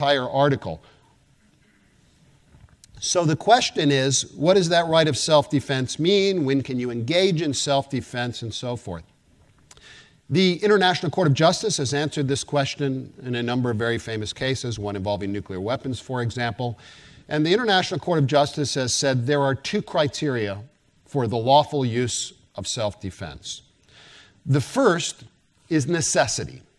entire article. So the question is, what does that right of self-defense mean? When can you engage in self-defense and so forth? The International Court of Justice has answered this question in a number of very famous cases, one involving nuclear weapons, for example. And the International Court of Justice has said there are two criteria for the lawful use of self-defense. The first is necessity.